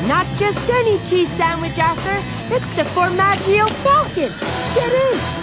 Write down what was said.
Not just any cheese sandwich, Arthur. It's the Formaggio Falcon. Get in.